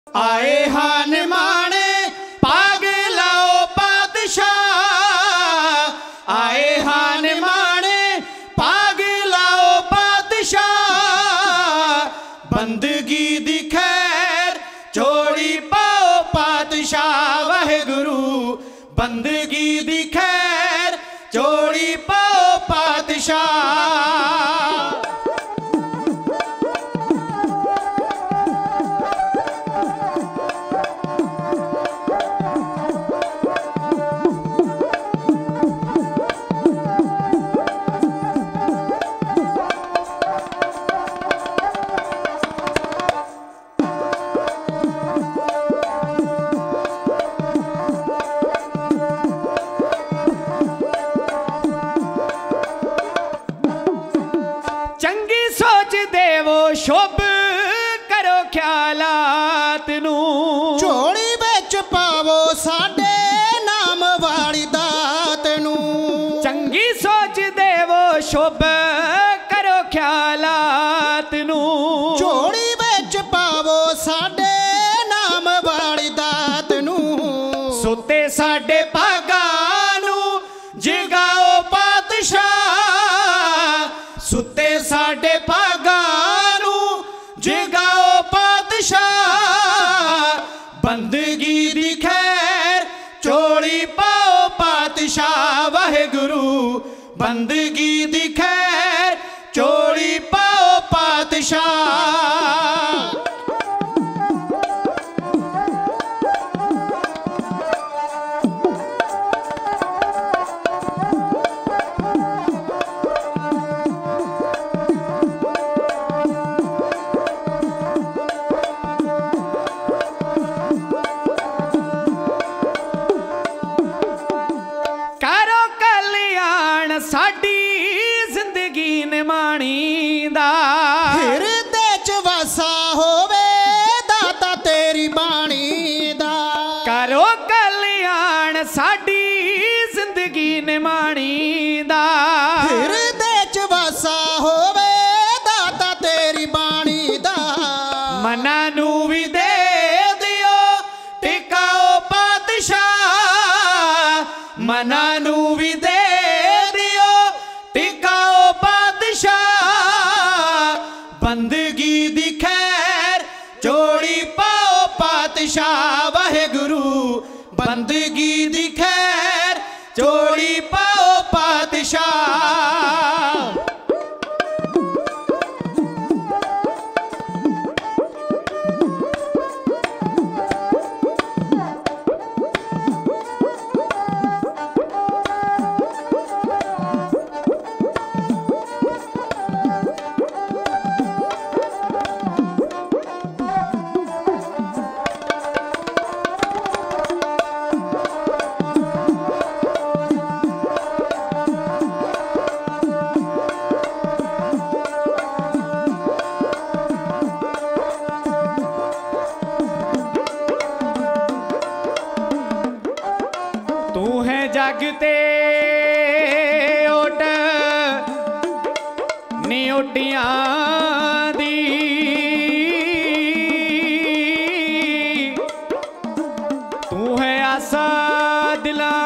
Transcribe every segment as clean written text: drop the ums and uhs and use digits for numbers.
आए हान माने पागलाओ बादशाह, आए हान माने पागलाओ बादशाह, बंदगी दी खैर जोड़ी पाओ पातशाह। वाहेगुरु बंदगी दी खैर जोड़ी पाओ पातशाह। शुभ करो ख्यालात नू, झोली बिच पावो साडे नाम वाली दात नू। चंगी सोच देवो शुभ करो ख्यालात नू, झोली बिच पावो साडे नाम वाली दात नू। सुते साडे भागां नू जगाओ पातशाह, सुते साडे भागां जगाओ पातशाह, बंदगी दी खैर चोड़ी पाओ पातशाह। वाहेगुरु बंदगी दी खैर चोड़ी पाओ पातशाह। साडी जिंदगी निमाणी दा, हिरदे च वासा होवे दाता तेरी बाणी दा। करो कल्याण साडी जिंदगी निमाणी दा, हिरदे च वासा होवे दाता तेरी बाणी दा। मना नू भी दे दियो टिकाओ पातशाह, मना नू भी दे बंदगी दी खैर जोड़ी पाओ पातशाह। वाहेगुरु बंदगी दी खैर जोड़ी पाओ पातशाह। तू है जगते ओट नी ओटियां दी, तू है आसा दिलां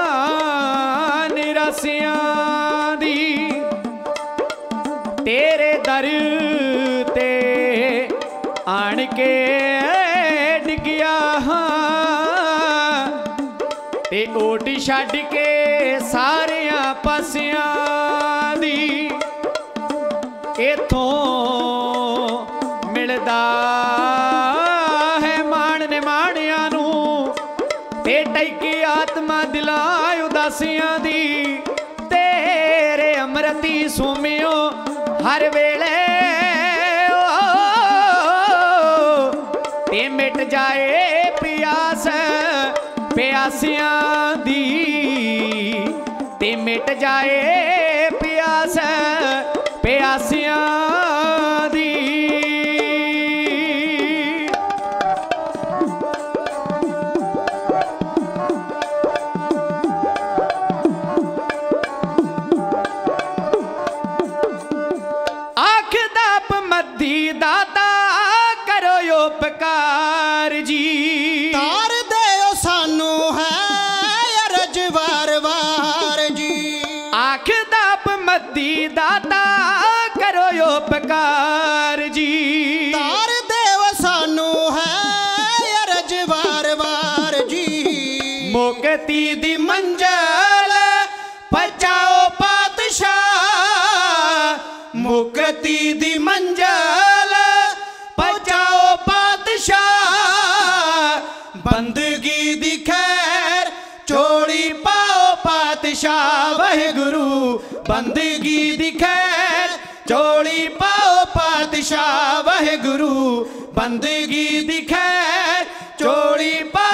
निरासियां दी। तेरे दर ते आन के डिगिया ते ओट छड़ के सारिया पासियां दी। इथों मिलदा है मान ने माणियां नू, ते टैकी आत्मा दिलां उदासियां दी। तेरे अमृती सुमियो हर वेले ते मिट जाए प्यास प्यासियां दी, ते मिट जाए प्यास प्यासियां दी। आख दाप मद्दी दाता करो उपकार, पार जी। तार देओ सानू है अरज वार वार जी। आखदा मद्दी दाता करो उपकार जी। तार देओ सानू है अरज वार वार जी। मुक्ति दी मंजिल पहुंचाओ पातशाह, मुक्ति दी मंजिल पहुंचाओ पातशाह। बंदगी दी खैर चोड़ी पाओ पातशाह वाहिगुरु, बंदगी दी खैर चोड़ी पाओ पातशाह वाहिगुरु, बंदगी दी खैर चोड़ी पाओ